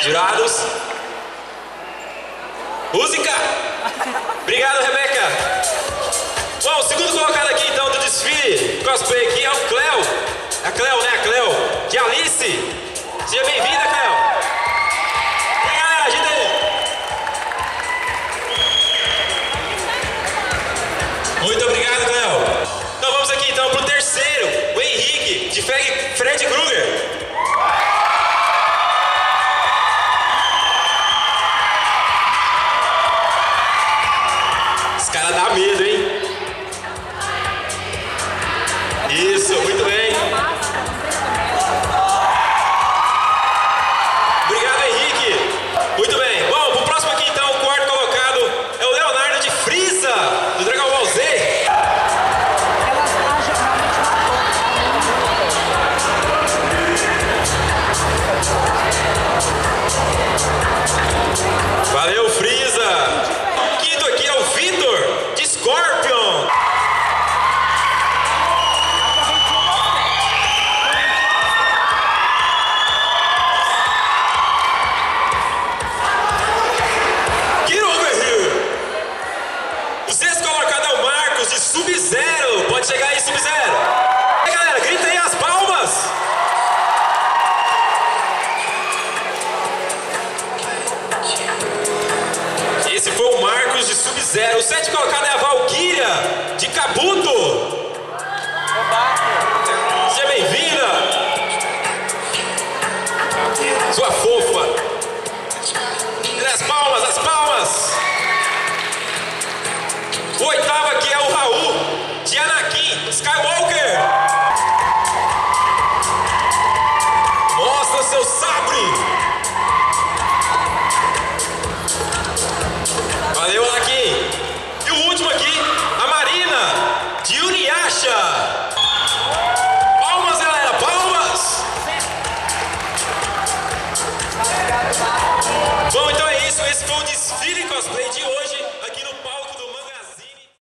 Jurados. Música! Obrigado, Rebeca. Bom, o segundo colocado aqui então do desfile cosplay aqui é o Cleo. A Cleo, né? A Cleo de Alice. Seja bem-vinda, Cleo. E aí, galera, agita aí. Muito obrigado, Cleo. Então vamos aqui então pro terceiro, o Henrique, de Fred Krueger. Esse cara dá medo, hein? Isso, muito bem. Obrigado, Henrique. Muito bem. Bom, pro próximo aqui então, o quarto colocado é o Leonardo de Frieza, do Dragon Ball Z. Valeu, Frieza. Quinto aqui é o Vitor, de Scorpion. Get over here. O sexto colocado é o Marcos, de Sub-Zero. Pode chegar aí, Sub-Zero. E aí, galera, grita aí as palmas. Esse foi o Marcos de Sub-Zero. O sétimo colocado é a Valkyria de Kabuto. Seja bem-vinda, sua fofa. As palmas, as palmas. O oitavo